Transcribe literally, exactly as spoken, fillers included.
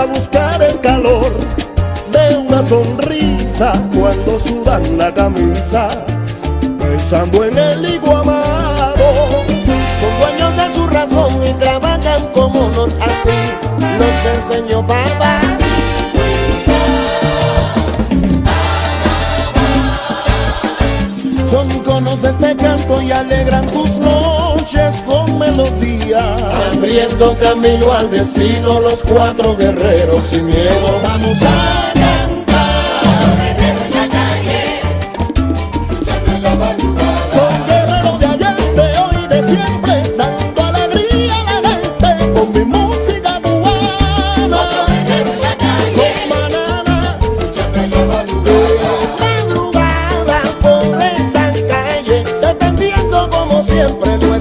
a buscar el calor de una sonrisa cuando sudan la camisa, pensando en el hijo amado. Son dueños de su razón y trabajan como honor, así los enseñó papá. Son iconos de ese canto y alegran tus noches con melodía, abriendo camino al destino los cuatro guerreros sin miedo. Vamos a Son guerreros de ayer, de hoy, de siempre, dando alegría a la gente con mi música cubana. Con banana, madrugada por esa calle, defendiendo como siempre.